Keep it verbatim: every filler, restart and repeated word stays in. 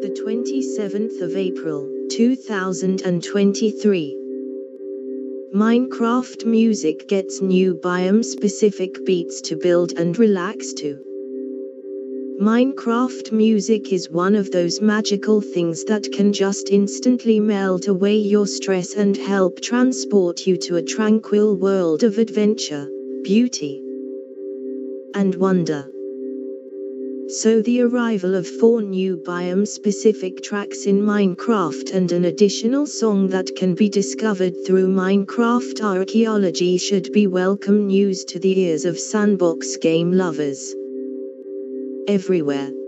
the twenty-seventh of April, two thousand twenty-three. Minecraft music gets new biome-specific beats to build and relax to. Minecraft music is one of those magical things that can just instantly melt away your stress and help transport you to a tranquil world of adventure, beauty, and wonder. So the arrival of four new biome-specific tracks in Minecraft and an additional song that can be discovered through Minecraft archeology should be welcome news to the ears of sandbox game lovers everywhere.